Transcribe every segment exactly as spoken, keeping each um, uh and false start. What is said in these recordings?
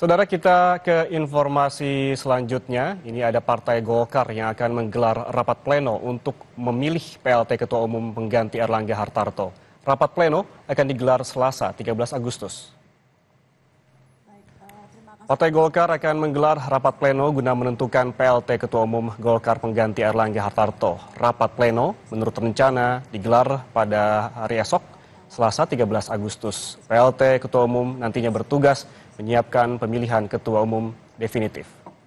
Saudara, kita ke informasi selanjutnya. Ini ada Partai Golkar yang akan menggelar rapat pleno untuk memilih P L T Ketua Umum pengganti Erlangga Hartarto. Rapat pleno akan digelar Selasa tiga belas Agustus. Partai Golkar akan menggelar rapat pleno guna menentukan P L T Ketua Umum Golkar pengganti Erlangga Hartarto. Rapat pleno menurut rencana digelar pada hari esok, Selasa tiga belas Agustus. P L T Ketua Umum nantinya bertugas menyiapkan pemilihan Ketua Umum definitif.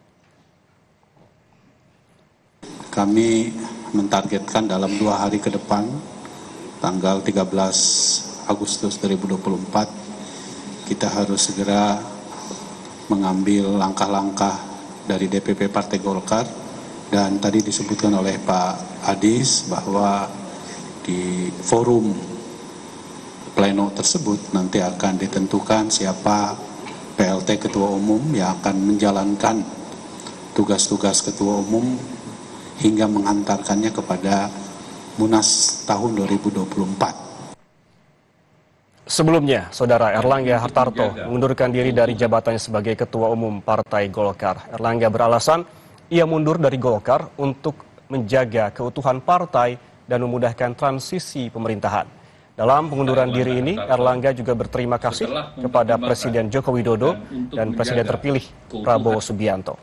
Kami mentargetkan dalam dua hari ke depan, tanggal tiga belas Agustus dua ribu dua puluh empat, kita harus segera mengambil langkah-langkah dari D P P Partai Golkar. Dan tadi disebutkan oleh Pak Adis bahwa di forum pleno tersebut nanti akan ditentukan siapa P L T Ketua Umum yang akan menjalankan tugas-tugas Ketua Umum hingga mengantarkannya kepada Munas tahun dua ribu dua puluh empat. Sebelumnya, Saudara Erlangga Hartarto mengundurkan diri dari jabatannya sebagai Ketua Umum Partai Golkar. Erlangga beralasan ia mundur dari Golkar untuk menjaga keutuhan partai dan memudahkan transisi pemerintahan. Dalam pengunduran diri ini, Erlangga juga berterima kasih kepada Presiden Joko Widodo dan Presiden terpilih Prabowo Subianto.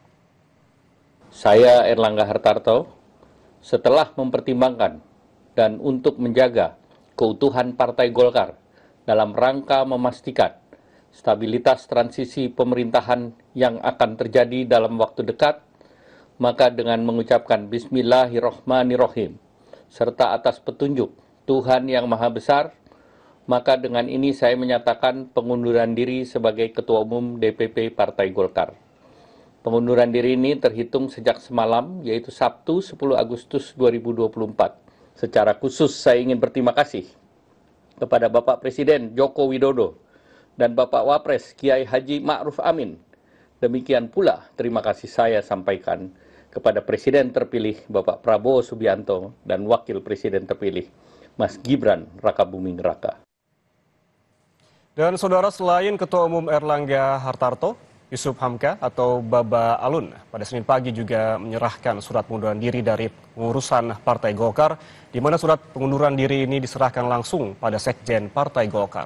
Saya Erlangga Hartarto, setelah mempertimbangkan dan untuk menjaga keutuhan Partai Golkar dalam rangka memastikan stabilitas transisi pemerintahan yang akan terjadi dalam waktu dekat, maka dengan mengucapkan Bismillahirrahmanirrahim, serta atas petunjuk Tuhan Yang Maha Besar, maka dengan ini saya menyatakan pengunduran diri sebagai Ketua Umum D P P Partai Golkar. Pengunduran diri ini terhitung sejak semalam, yaitu Sabtu sepuluh Agustus dua ribu dua puluh empat. Secara khusus saya ingin berterima kasih kepada Bapak Presiden Joko Widodo dan Bapak Wapres Kiai Haji Ma'ruf Amin. Demikian pula terima kasih saya sampaikan kepada Presiden terpilih Bapak Prabowo Subianto dan Wakil Presiden terpilih Mas Gibran Rakabuming Raka. Dan Saudara, selain Ketua Umum Erlangga Hartarto, Yusuf Hamka atau Baba Alun pada Senin pagi juga menyerahkan surat pengunduran diri dari pengurusan Partai Golkar, di mana surat pengunduran diri ini diserahkan langsung pada Sekjen Partai Golkar.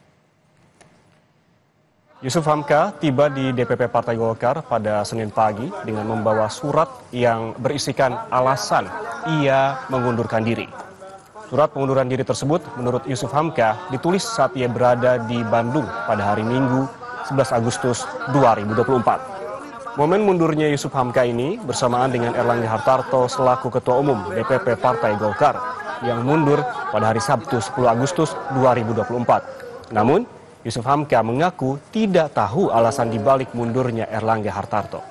Yusuf Hamka tiba di D P P Partai Golkar pada Senin pagi dengan membawa surat yang berisikan alasan ia mengundurkan diri. Surat pengunduran diri tersebut menurut Yusuf Hamka ditulis saat ia berada di Bandung pada hari Minggu sebelas Agustus dua ribu dua puluh empat. Momen mundurnya Yusuf Hamka ini bersamaan dengan Erlangga Hartarto selaku Ketua Umum D P P Partai Golkar yang mundur pada hari Sabtu sepuluh Agustus dua ribu dua puluh empat. Namun, Yusuf Hamka mengaku tidak tahu alasan dibalik mundurnya Erlangga Hartarto.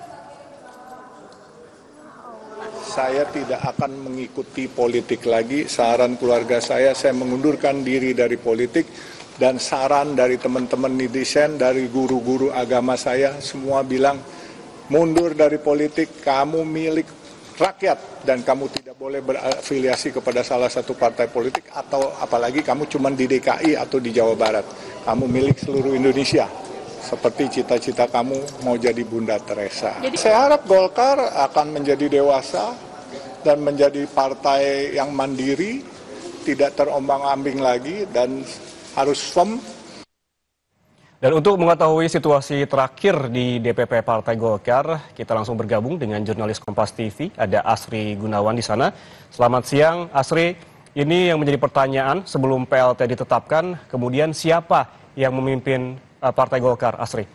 Saya tidak akan mengikuti politik lagi. Saran keluarga saya, saya mengundurkan diri dari politik. Dan saran dari teman-teman netizen, dari guru-guru agama saya, semua bilang mundur dari politik, kamu milik rakyat. Dan kamu tidak boleh berafiliasi kepada salah satu partai politik, atau apalagi kamu cuma di D K I atau di Jawa Barat. Kamu milik seluruh Indonesia. Seperti cita-cita kamu mau jadi Bunda Teresa. Jadi, saya harap Golkar akan menjadi dewasa dan menjadi partai yang mandiri, tidak terombang-ambing lagi dan harus firm. Dan untuk mengetahui situasi terakhir di D P P Partai Golkar, kita langsung bergabung dengan jurnalis Kompas T V, ada Asri Gunawan di sana. Selamat siang, Asri. Ini yang menjadi pertanyaan sebelum P L T ditetapkan, kemudian siapa yang memimpin Partai Golkar, Asri?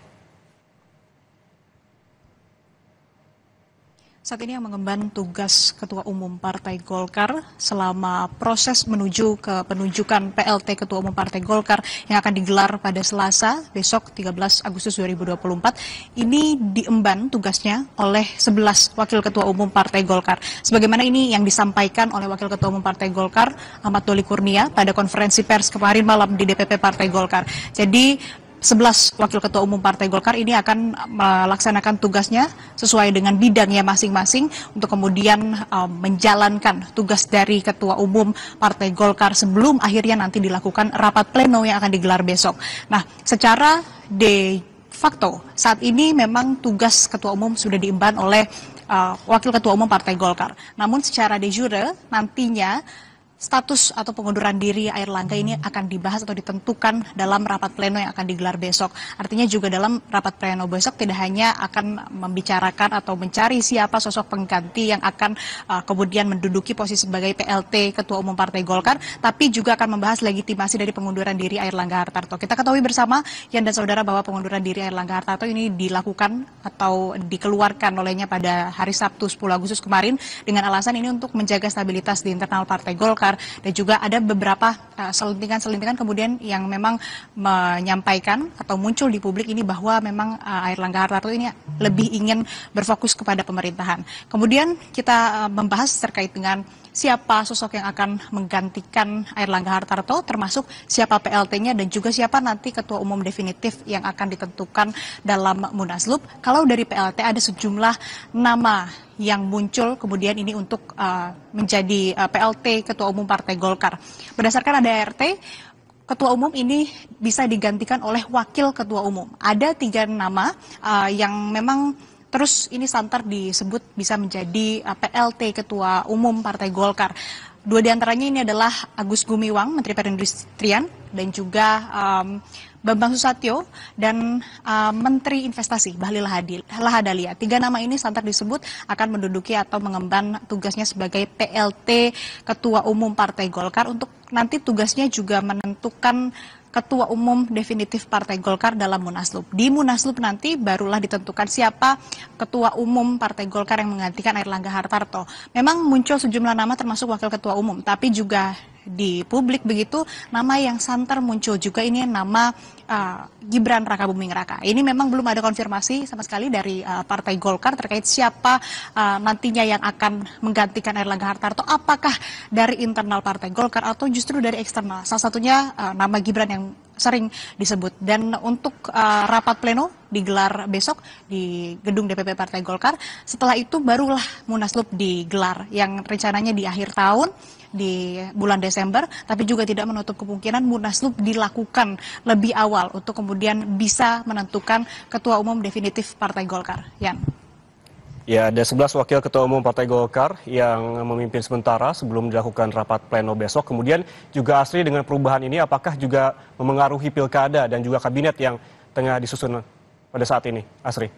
Saat ini yang mengemban tugas Ketua Umum Partai Golkar selama proses menuju ke penunjukan P L T Ketua Umum Partai Golkar yang akan digelar pada Selasa besok tiga belas Agustus dua ribu dua puluh empat ini diemban tugasnya oleh sebelas Wakil Ketua Umum Partai Golkar. Sebagaimana ini yang disampaikan oleh Wakil Ketua Umum Partai Golkar Ahmad Doli Kurnia pada konferensi pers kemarin malam di D P P Partai Golkar. Jadi sebelas Wakil Ketua Umum Partai Golkar ini akan melaksanakan tugasnya sesuai dengan bidangnya masing-masing untuk kemudian um, menjalankan tugas dari Ketua Umum Partai Golkar sebelum akhirnya nanti dilakukan rapat pleno yang akan digelar besok. Nah, secara de fakto saat ini memang tugas ketua umum sudah diemban oleh uh, wakil ketua umum Partai Golkar. Namun secara de jure nantinya status atau pengunduran diri Airlangga ini akan dibahas atau ditentukan dalam rapat pleno yang akan digelar besok. Artinya juga dalam rapat pleno besok tidak hanya akan membicarakan atau mencari siapa sosok pengganti yang akan uh, kemudian menduduki posisi sebagai P L T Ketua Umum Partai Golkar, tapi juga akan membahas legitimasi dari pengunduran diri Airlangga Hartarto. Kita ketahui bersama, Yan dan Saudara, bahwa pengunduran diri Airlangga Hartarto ini dilakukan atau dikeluarkan olehnya pada hari Sabtu sepuluh Agustus kemarin dengan alasan ini untuk menjaga stabilitas di internal Partai Golkar. Dan juga ada beberapa uh, selentingan-selentingan kemudian yang memang menyampaikan atau muncul di publik ini bahwa memang uh, Airlangga Hartarto ini lebih ingin berfokus kepada pemerintahan. Kemudian kita uh, membahas terkait dengan siapa sosok yang akan menggantikan Airlangga Hartarto, termasuk siapa P L T-nya dan juga siapa nanti ketua umum definitif yang akan ditentukan dalam Munaslup. Kalau dari P L T ada sejumlah nama yang muncul kemudian ini untuk uh, menjadi uh, P L T Ketua Umum Partai Golkar. Berdasarkan A D A R T, Ketua Umum ini bisa digantikan oleh Wakil Ketua Umum. Ada tiga nama uh, yang memang terus ini santer disebut bisa menjadi uh, P L T Ketua Umum Partai Golkar. Dua di antaranya ini adalah Agus Gumiwang, Menteri Perindustrian, dan juga um, Bambang Susatyo dan uh, Menteri Investasi Bahlil Lahadalia. Tiga nama ini santer disebut akan menduduki atau mengemban tugasnya sebagai P L T Ketua Umum Partai Golkar untuk nanti tugasnya juga menentukan Ketua Umum definitif Partai Golkar dalam Munaslup. Di Munaslup nanti barulah ditentukan siapa Ketua Umum Partai Golkar yang menggantikan Airlangga Hartarto. Memang muncul sejumlah nama termasuk Wakil Ketua Umum, tapi juga di publik begitu nama yang santer muncul juga ini nama uh, Gibran Rakabuming Raka. Ini memang belum ada konfirmasi sama sekali dari uh, Partai Golkar terkait siapa uh, nantinya yang akan menggantikan Airlangga Hartarto. Apakah dari internal Partai Golkar atau justru dari eksternal? Salah satunya uh, nama Gibran yang sering disebut. Dan untuk uh, rapat pleno digelar besok di gedung D P P Partai Golkar. Setelah itu barulah Munaslup digelar yang rencananya di akhir tahun di bulan Desember, tapi juga tidak menutup kemungkinan Munaslup dilakukan lebih awal untuk kemudian bisa menentukan Ketua Umum definitif Partai Golkar. Yan. Ya, ada sebelas wakil ketua umum Partai Golkar yang memimpin sementara sebelum dilakukan rapat pleno besok. Kemudian juga Asri, dengan perubahan ini apakah juga memengaruhi pilkada dan juga kabinet yang tengah disusun pada saat ini, Asri?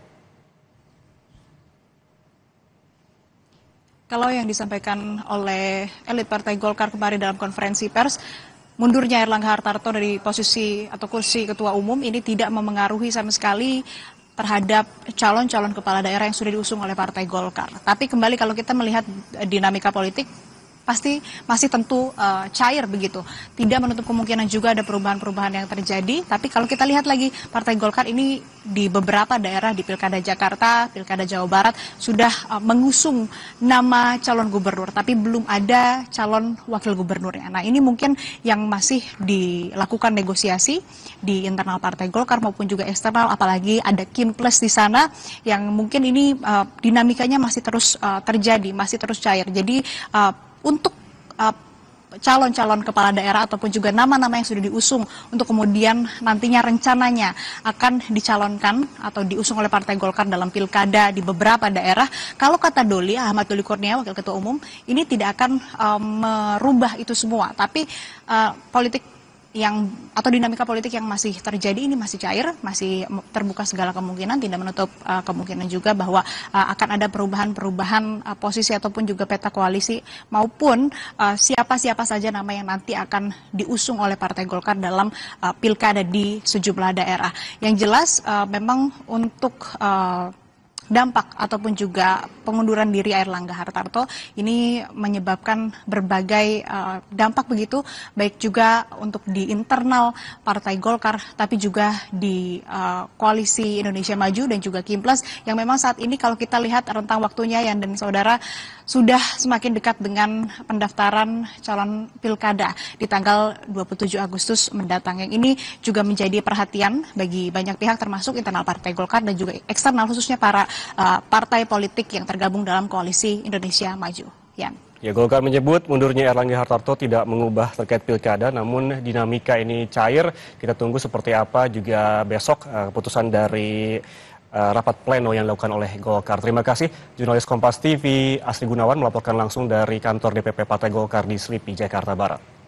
Kalau yang disampaikan oleh elit Partai Golkar kemarin dalam konferensi pers, mundurnya Airlangga Hartarto dari posisi atau kursi ketua umum ini tidak memengaruhi sama sekali terhadap calon-calon kepala daerah yang sudah diusung oleh Partai Golkar. Tapi kembali kalau kita melihat dinamika politik, pasti masih tentu uh, cair begitu. Tidak menutup kemungkinan juga ada perubahan-perubahan yang terjadi. Tapi kalau kita lihat lagi, Partai Golkar ini di beberapa daerah di Pilkada Jakarta, Pilkada Jawa Barat sudah uh, mengusung nama calon gubernur, tapi belum ada calon wakil gubernurnya. Nah, ini mungkin yang masih dilakukan negosiasi di internal Partai Golkar maupun juga eksternal, apalagi ada Kim Plus di sana yang mungkin ini uh, dinamikanya masih terus uh, terjadi, masih terus cair. Jadi uh, untuk uh, calon-calon kepala daerah ataupun juga nama-nama yang sudah diusung untuk kemudian nantinya rencananya akan dicalonkan atau diusung oleh Partai Golkar dalam pilkada di beberapa daerah. Kalau kata Doli, Ahmad Doli Kurnia, Wakil Ketua Umum, ini tidak akan uh, merubah itu semua. Tapi uh, politik yang atau dinamika politik yang masih terjadi ini masih cair, masih terbuka segala kemungkinan, tidak menutup uh, kemungkinan juga bahwa uh, akan ada perubahan-perubahan uh, posisi ataupun juga peta koalisi maupun uh, siapa-siapa saja nama yang nanti akan diusung oleh Partai Golkar dalam uh, pilkada di sejumlah daerah. Yang jelas uh, memang untuk uh, dampak ataupun juga pengunduran diri Airlangga Hartarto ini menyebabkan berbagai uh, dampak begitu, baik juga untuk di internal Partai Golkar, tapi juga di uh, Koalisi Indonesia Maju dan juga Kim Plus yang memang saat ini kalau kita lihat rentang waktunya Yan dan Saudara sudah semakin dekat dengan pendaftaran calon pilkada di tanggal dua puluh tujuh Agustus mendatang. Yang ini juga menjadi perhatian bagi banyak pihak termasuk internal Partai Golkar dan juga eksternal khususnya para uh, partai politik yang tergabung dalam Koalisi Indonesia Maju. Yan. Ya, Golkar menyebut mundurnya Erlangga Hartarto tidak mengubah terkait pilkada, namun dinamika ini cair. Kita tunggu seperti apa juga besok uh, keputusan dari uh, rapat pleno yang dilakukan oleh Golkar. Terima kasih, jurnalis Kompas T V Asri Gunawan melaporkan langsung dari kantor D P P Partai Golkar di Selipi, Jakarta Barat.